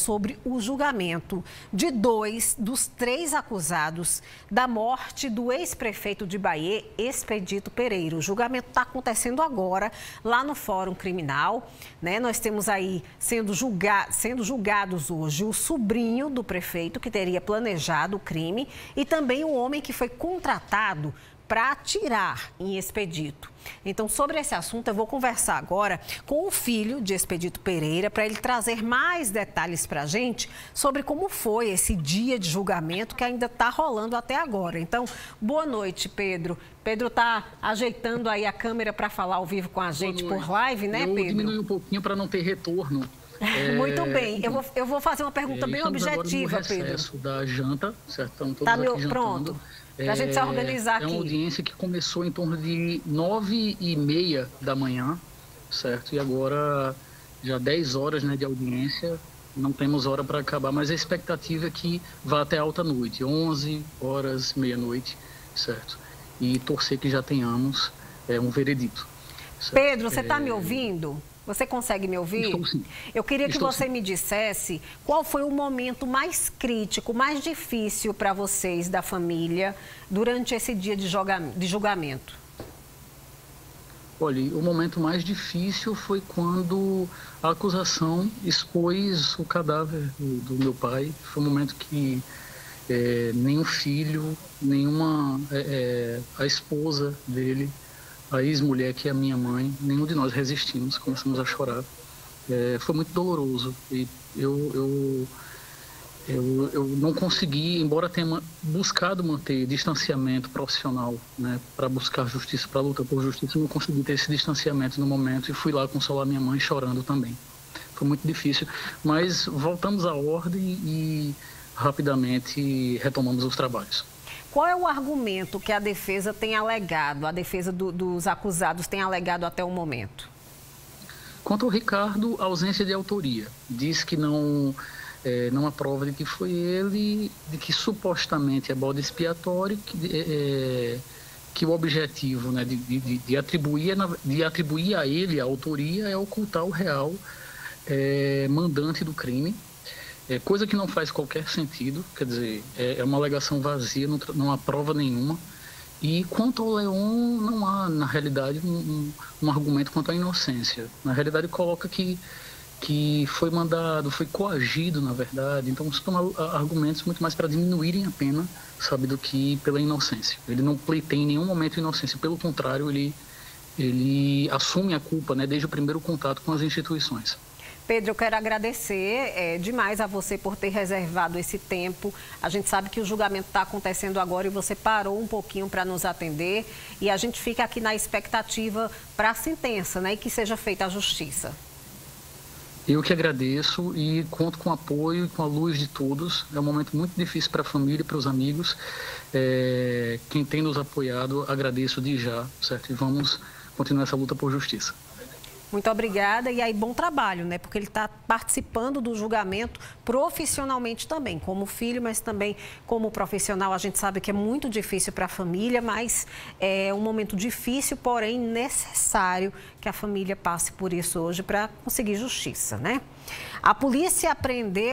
sobre o julgamento de 2 dos 3 acusados da morte do ex-prefeito de Bahia, Expedito Pereira. O julgamento está acontecendo agora lá no Fórum Criminal, né? Nós temos aí sendo julgados hoje o sobrinho do prefeito que teria planejado o crime e também o homem que foi contratado para atirar em Expedito. Então, sobre esse assunto, eu vou conversar agora com o filho de Expedito Pereira para ele trazer mais detalhes para a gente sobre como foi esse dia de julgamento que ainda está rolando até agora. Então, boa noite, Pedro. Pedro está ajeitando aí a câmera para falar ao vivo com a gente por live, né, Pedro? Eu diminui um pouquinho para não ter retorno. Muito bem. Eu vou fazer uma pergunta bem objetiva, Pedro. Da janta, certo? Estamos todos aqui jantando. Pronto. Para a gente se organizar aqui. É uma audiência que começou em torno de 9h30 da manhã, certo? E agora já 10 horas, né, de audiência, não temos hora para acabar, mas a expectativa é que vá até alta noite, 11 horas, meia-noite, certo? E torcer que já tenhamos um veredito. Certo? Pedro, você está me ouvindo? Você consegue me ouvir? Estou sim. Eu queria que você me dissesse qual foi o momento mais crítico, mais difícil para vocês da família durante esse dia de julgamento. Olha, o momento mais difícil foi quando a acusação expôs o cadáver do meu pai. Foi um momento que nenhum filho, nenhuma a esposa dele, a ex-mulher, que é a minha mãe, nenhum de nós resistimos, começamos a chorar. Foi muito doloroso e eu não consegui, embora tenha buscado manter distanciamento profissional, né, para buscar justiça, para lutar por justiça, eu não consegui ter esse distanciamento no momento e fui lá consolar minha mãe chorando também. Foi muito difícil, mas voltamos à ordem e rapidamente retomamos os trabalhos. Qual é o argumento que a defesa tem alegado, a defesa dos acusados tem alegado até o momento? Quanto ao Ricardo, a ausência de autoria. Diz que não há prova de que foi ele, de que supostamente é bode expiatório, que o objetivo, né, de atribuir a ele a autoria é ocultar o real mandante do crime. Coisa que não faz qualquer sentido, quer dizer, é uma alegação vazia, não há prova nenhuma. E quanto ao Leon, não há, na realidade, um argumento quanto à inocência. Na realidade, coloca que foi mandado, foi coagido, na verdade. Então, são argumentos muito mais para diminuírem a pena, sabe, do que pela inocência. Ele não pleiteia em nenhum momento inocência, pelo contrário, ele assume a culpa, né, desde o primeiro contato com as instituições. Pedro, eu quero agradecer demais a você por ter reservado esse tempo. A gente sabe que o julgamento está acontecendo agora e você parou um pouquinho para nos atender. E a gente fica aqui na expectativa para a sentença, né? E que seja feita a justiça. Eu que agradeço e conto com o apoio e com a luz de todos. É um momento muito difícil para a família e para os amigos. Quem tem nos apoiado, agradeço de já, certo? E vamos continuar essa luta por justiça. Muito obrigada e aí bom trabalho, né? Porque ele está participando do julgamento profissionalmente também, como filho, mas também como profissional. A gente sabe que é muito difícil para a família, mas é um momento difícil, porém necessário que a família passe por isso hoje para conseguir justiça, né? A polícia apreendeu